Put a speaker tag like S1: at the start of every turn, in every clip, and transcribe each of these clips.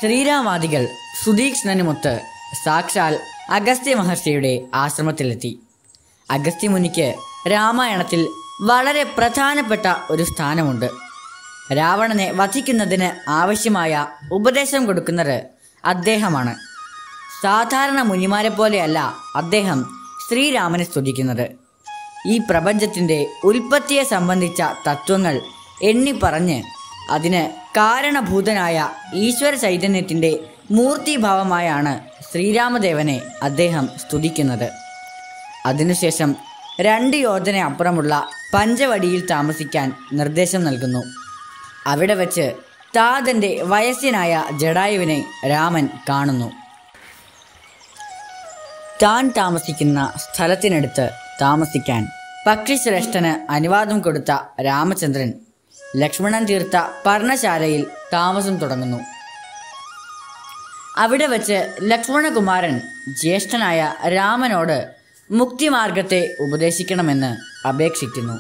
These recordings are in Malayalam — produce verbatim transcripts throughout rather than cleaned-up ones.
S1: ശ്രീരാമാദികൾ സുതീക്ഷ്ണനുമൊത്ത് സാക്ഷാൽ അഗസ്ത്യ മഹർഷിയുടെ ആശ്രമത്തിലെത്തി. അഗസ്ത്യമുനിക്ക് രാമായണത്തിൽ വളരെ പ്രധാനപ്പെട്ട ഒരു സ്ഥാനമുണ്ട്. രാവണനെ വധിക്കുന്നതിന് ആവശ്യമായ ഉപദേശം കൊടുക്കുന്നത് അദ്ദേഹമാണ്. സാധാരണ മുനിമാരെ പോലെയല്ല അദ്ദേഹം ശ്രീരാമനെ സ്തുതിക്കുന്നത്. ഈ പ്രപഞ്ചത്തിൻ്റെ ഉൽപ്പത്തിയെ സംബന്ധിച്ച തത്വങ്ങൾ എണ്ണിപ്പറഞ്ഞ് അതിന് കാരണഭൂതനായ ഈശ്വര ചൈതന്യത്തിൻ്റെ മൂർത്തിഭാവമായാണ് ശ്രീരാമദേവനെ അദ്ദേഹം സ്തുതിക്കുന്നത്. അതിനുശേഷം രണ്ട് യോജന അപ്പുറമുള്ള പഞ്ചവടിയിൽ താമസിക്കാൻ നിർദ്ദേശം നൽകുന്നു. അവിടെ വച്ച് താതൻ്റെ വയസ്യനായ ജടായുവിനെ രാമൻ കാണുന്നു. താൻ താമസിക്കുന്ന സ്ഥലത്തിനടുത്ത് താമസിക്കാൻ പക്ഷിശ്രേഷ്ഠന് അനുവാദം കൊടുത്ത രാമചന്ദ്രൻ ലക്ഷ്മണൻ തീർത്ത പർണശാലയിൽ താമസം തുടങ്ങുന്നു. അവിടെ വച്ച് ലക്ഷ്മണകുമാരൻ ജ്യേഷ്ഠനായ രാമനോട് മുക്തിമാർഗത്തെ ഉപദേശിക്കണമെന്ന് അപേക്ഷിക്കുന്നു.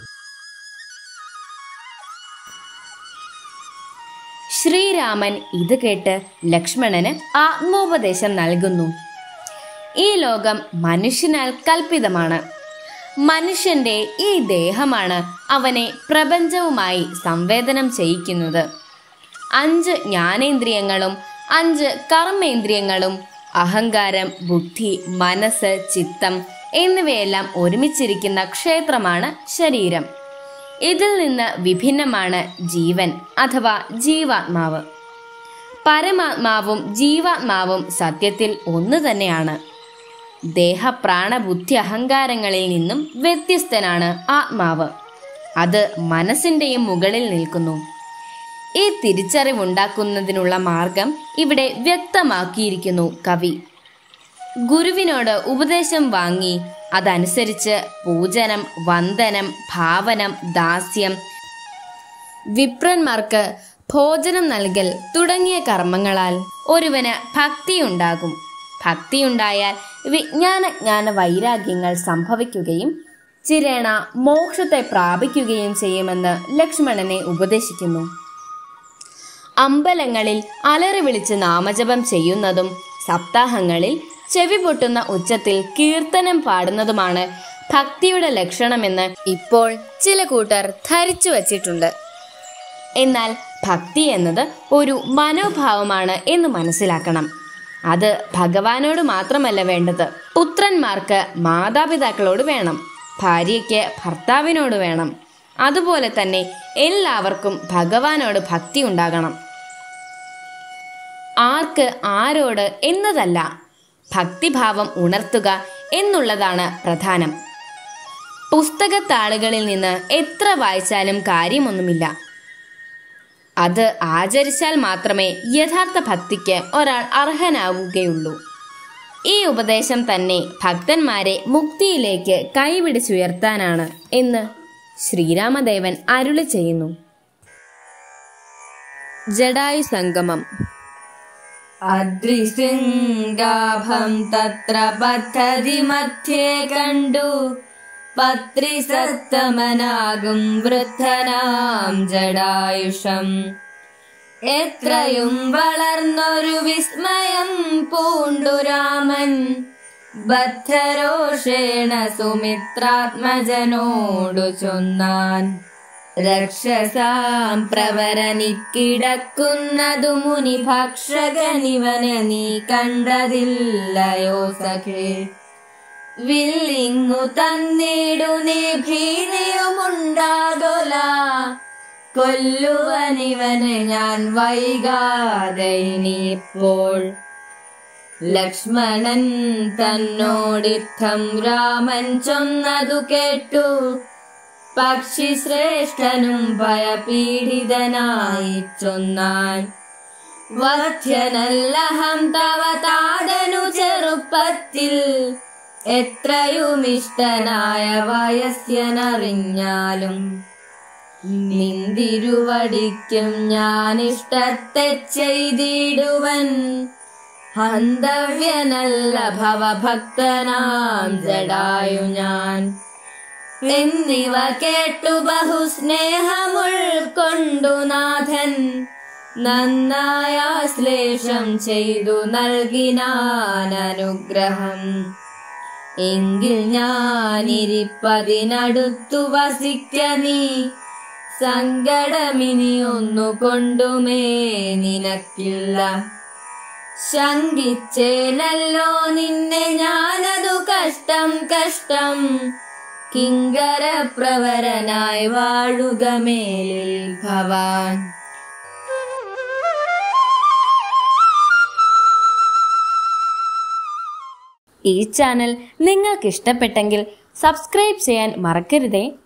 S2: ശ്രീരാമൻ ഇത് കേട്ട് ലക്ഷ്മണന് ആത്മോപദേശം നൽകുന്നു. ഈ ലോകം മനുഷ്യനാൽ കൽപ്പിതമാണ്. മനുഷ്യന്റെ ഈ ദേഹമാണ് അവനെ പ്രപഞ്ചവുമായി സംവേദനം ചെയ്യിക്കുന്നത്. അഞ്ച് ജ്ഞാനേന്ദ്രിയങ്ങളും അഞ്ച് കർമ്മേന്ദ്രിയങ്ങളും അഹങ്കാരം, ബുദ്ധി, മനസ്സ്, ചിത്തം എന്നിവയെല്ലാം ഒരുമിച്ചിരിക്കുന്ന ക്ഷേത്രമാണ് ശരീരം. ഇതിൽ നിന്ന് വിഭിന്നമാണ് ജീവൻ അഥവാ ജീവാത്മാവ്. പരമാത്മാവും ജീവാത്മാവും സത്യത്തിൽ ഒന്നു തന്നെയാണ്. ദേഹ, പ്രാണ, ബുദ്ധി, അഹങ്കാരങ്ങളിൽ നിന്നും വ്യത്യസ്തനാണ് ആത്മാവ്. അത് മനസ്സിന്റെയും മുകളിൽ നിൽക്കുന്നു. ഈ തിരിച്ചറിവുണ്ടാക്കുന്നതിനുള്ള മാർഗം ഇവിടെ വ്യക്തമാക്കിയിരിക്കുന്നു കവി. ഗുരുവിനോട് ഉപദേശം വാങ്ങി അതനുസരിച്ച് പൂജനം, വന്ദനം, ഭാവനം, ദാസ്യം, വിപ്രന്മാർക്ക് ഭോജനം നൽകൽ തുടങ്ങിയ കർമ്മങ്ങളാൽ ഒരുവന് ഭക്തിയുണ്ടാകും. ഭക്തിയുണ്ടായാൽ വിജ്ഞാന ജ്ഞാന വൈരാഗ്യങ്ങൾ സംഭവിക്കുകയും ചിരേണ മോക്ഷത്തെ പ്രാപിക്കുകയും ചെയ്യുമെന്ന് ലക്ഷ്മണനെ ഉപദേശിക്കുന്നു. അമ്പലങ്ങളിൽ അലറി വിളിച്ച് നാമജപം ചെയ്യുന്നതും സപ്താഹങ്ങളിൽ ചെവി പൊട്ടുന്ന ഉച്ചത്തിൽ കീർത്തനം പാടുന്നതുമാണ് ഭക്തിയുടെ ലക്ഷണമെന്ന് ഇപ്പോൾ ചില കൂട്ടർ ധരിച്ചു വച്ചിട്ടുണ്ട്. എന്നാൽ ഭക്തി എന്നത് ഒരു മനോഭാവമാണ് എന്ന് മനസ്സിലാക്കണം. അത് ഭഗവാനോട് മാത്രമല്ല വേണ്ടത്. പുത്രന്മാർക്ക് മാതാപിതാക്കളോട് വേണം, ഭാര്യയ്ക്ക് ഭർത്താവിനോട് വേണം. അതുപോലെ തന്നെ എല്ലാവർക്കും ഭഗവാനോട് ഭക്തി ഉണ്ടാകണം. ആർക്ക് ആരോട് എന്നതല്ല, ഭക്തിഭാവം ഉണർത്തുക എന്നുള്ളതാണ് പ്രധാനം. പുസ്തകത്താളുകളിൽ നിന്ന് എത്ര വായിച്ചാലും കാര്യമൊന്നുമില്ല. അത് ആചരിച്ചാൽ മാത്രമേ യഥാർത്ഥ ഭക്തിക്ക് ഒരാൾ അർഹനാവുകയുള്ളൂ. ഈ ഉപദേശം തന്നെ ഭക്തന്മാരെ മുക്തിയിലേക്ക് കൈപിടിച്ചുയർത്താനാണ് എന്ന് ശ്രീരാമദേവൻ അരുളി ചെയ്യുന്നു. ജടായു സംഗമം.
S3: അദ്രിശൃംഗാഭം തത്ര പദ്ധതി മധ്യേ കണ്ടു പത്രിസത്തമനാകും വൃദ്ധനാം ജടായുഷം. എത്രയും വളർന്നൊരു വിസ്മയം പൂണ്ടു രാമൻ ബദ്ധരോഷേണ സുമിത്രാത്മജനോടു ചൊന്നാൻ. രക്ഷസാം പ്രവരനിക്കിടക്കുന്നതു മുനി ഭക്ഷകനിവനെ നീ കണ്ടതില്ലയോ സഖേ. വില്ലിങ്ങു തന്നിടു നീ ഭീതിയുമുണ്ടാകൊല. കൊല്ലുവനിവനെ ഞാൻ വൈകാതെ ഇനിയിപ്പോൾ. ലക്ഷ്മണൻ തന്നോടിത്തം രാമൻ ചൊന്നതു കേട്ടു. പക്ഷി ശ്രേഷ്ഠനും ഭയപീഡിതനായി ചൊന്നാൻ. വധ്യനല്ലഹം തവ താതനു ചെറുപ്പത്തിൽ. എത്രയും ഇഷ്ടനായ വയസ്യനറിഞ്ഞാലും നിന്തിരുവടിക്കും ഞാൻ ഇഷ്ടത്തെ ചെയ്തിടുവൻ. ഹന്തവ്യനല്ല ഭവഭക്തനാം ജടായു ഞാൻ. എന്നിവ കേട്ടു ബഹുസ്നേഹമുൾക്കൊണ്ടു നാഥൻ നന്നായ ശ്ലേഷം ചെയ്തു നൽകിനാൻ അനുഗ്രഹം. എങ്കിൽ ഞാനിരിപ്പതിനടുത്തു വസിക്ക നീ, സങ്കടമിനിയൊന്നു കൊണ്ടുമേ നിനക്കില്ല. ശങ്കിച്ചേനല്ലോ നിന്നെ ഞാനതു കഷ്ടം കഷ്ടം, കിങ്കര പ്രവരനായി വാഴുക മേലിൽ ഭവാൻ.
S2: ഈ ചാനൽ നിങ്ങൾക്ക് ഇഷ്ടപ്പെട്ടെങ്കിൽ സബ്സ്ക്രൈബ് ചെയ്യാൻ മറക്കരുതേ.